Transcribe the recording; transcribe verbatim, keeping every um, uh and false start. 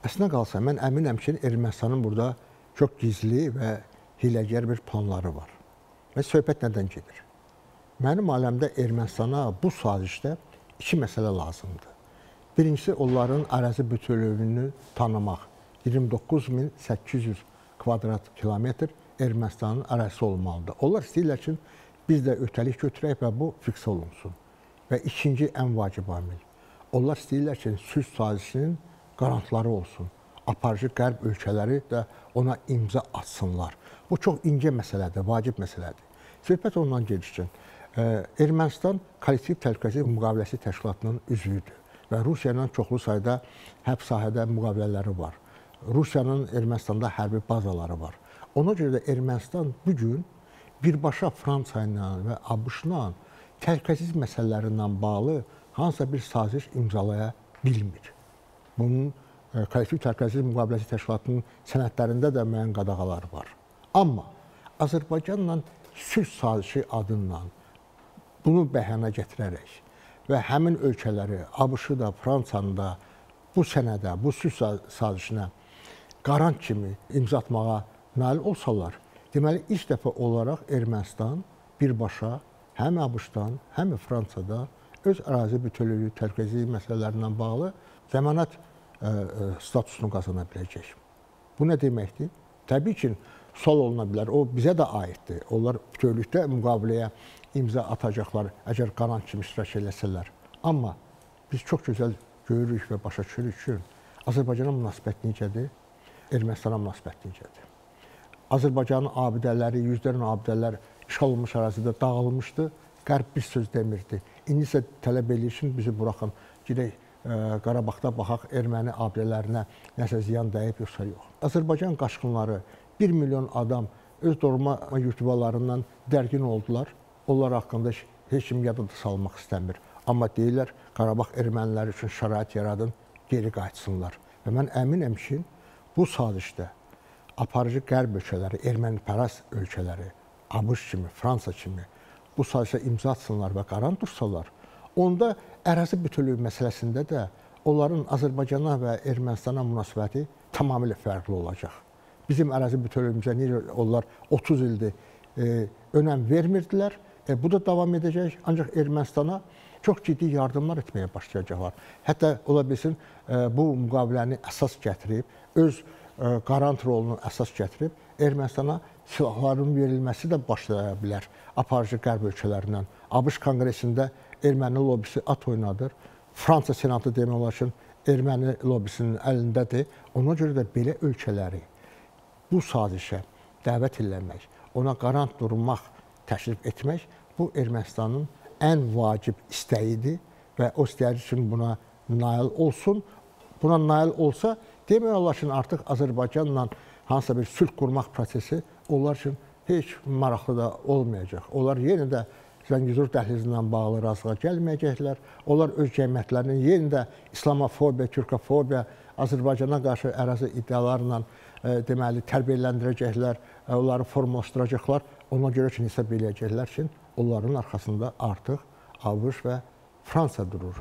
Əslində qalsa, mən əminəm ki, Ermənistanın burada çox gizli və hiləgər bir planları var. Və söhbət nədən gedir? Mənim aləmdə Ermənistana bu sazişdə iki məsələ lazımdır. Birincisi, onların ərazi bütövlüyünü tanımaq. iyirmi doqquz min səkkiz yüz kvadrat kilometr Ermənistanın ərazisi olmalıdır. Onlar istəyirlər ki, biz də ötəlik götürək və bu fiks olunsun. Və ikinci ən vacib amil. Onlar istəyirlər ki, sülh sazişinin qarantları olsun. Aparıcı qərb ölkələri də ona imza atsınlar. Bu çox incə məsələdir, vacib məsələdir. Söhbət ondan gedir ki, Ermənistan kollektiv təhlükəsizlik müqaviləsi təşkilatının üzvüdür və Rusiya ilə çoxlu sayda hərb sahədə müqavilələri var. Rusiyanın Ermənistanda hərbi bazaları var. Ona görə də Ermənistan bugün birbaşa Fransa ilə və ABŞ-la təhlükəsizlik məsələlərindən bağlı hansısa bir saziş imzalaya bilmir. Bunun kollektiv təhlükəsizlik müqaviləsi təşkilatının sənədlərində də müəyyən qadağaları var. Amma Azərbaycanla sülh sazişi adından bunu bəhanə gətirərək və həmin ölkələri, ABŞ-ı da, Fransanı da bu sənədə, bu sülh sazişinə qarant kimi imza atmağa nail olsalar, deməli, ilk dəfə olaraq Ermənistan birbaşa həm ABŞ-dan, həm Fransada öz ərazi bütövlüyü, təhlükəsizlik məsələlərindən bağlı zəmanət statusunu qazana biləcək. Bu nə deməkdir? Təbii ki, sual oluna bilər, o bizə də aiddir. Onlar bütövlükdə müqaviləyə imza atacaqlar, əgər qarant kimi iştirak eləsələr. Amma biz çox gözəl görürük və başa düşürük ki, Azərbaycana münasibət necədir, Ermənistana münasibət necədir. Azərbaycanın abidələri, yüzlərlə abidələr işğal olunmuş ərazidə dağılmışdı, qərb bir söz demirdi. İndi isə tələb edir ki, bizi buraxın, gedək Qarabağda baxaq, erməni abidələrinə nəsə ziyan dəyib, yoxsa yox. Azərbaycan qaçqınları bir milyon adam öz doğma yurtvalarından dərgin oldular. Onlar haqqında heç kim yadda salmaq istəmir. Amma deyirlər, Qarabağ erməniləri üçün şərait yaradın, geri qayıtsınlar. Və mən əminəm ki, bu sazişdə aparıcı qərb ölkələri, ermənipərəst ölkələri, ABŞ kimi, Fransa kimi bu sazişə imza atsınlar və qarant dursalar, onda ərazi bütövlüyü məsələsində də onların Azərbaycana və Ermənistana münasibəti tamamilə fərqli olacaq. Bizim ərazi bütövlüyümüzə necə onlar otuz ildir e, önəm vermirdilər. E, bu da davam edəcək, ancaq Ermənistana çox ciddi yardımlar etməyə başlayacaqlar. Hətta ola bilsin, e, bu müqaviləni əsas gətirib, öz e, qarant rolunu əsas gətirib, Ermənistana silahların verilməsi də başlaya bilər aparıcı qərb ölkələrindən. ABŞ konqresində erməni lobisi at oynadır. Fransa senatı demək olar ki, erməni lobisinin əlindədir. Ona görə də belə ölkələri bu sazişə dəvət eləmək, ona qarant durmaq, təklif etmək bu Ermənistanın ən vacib istəyidir və o istəyir üçün buna nail olsun. Buna nail olsa, demək olar ki, artıq Azərbaycanla hansısa bir sülh qurmaq prosesi onlar üçün heç maraqlı da olmayacaq. Onlar yenə də Zəngəzur dəhlizindən bağlı razılığa gəlməyəcəklər. Onlar öz cəmiyyətlərinin yenə də İslamofobiya, Türkofobiya, Azərbaycana qarşı ərazi iddialarla e, deməli tərbiyələndirəcəklər, e, onları formalaşdıracaqlar. Ona görə ki, hesab eləyəcəklər ki, onların arxasında artıq ABŞ və Fransa durur.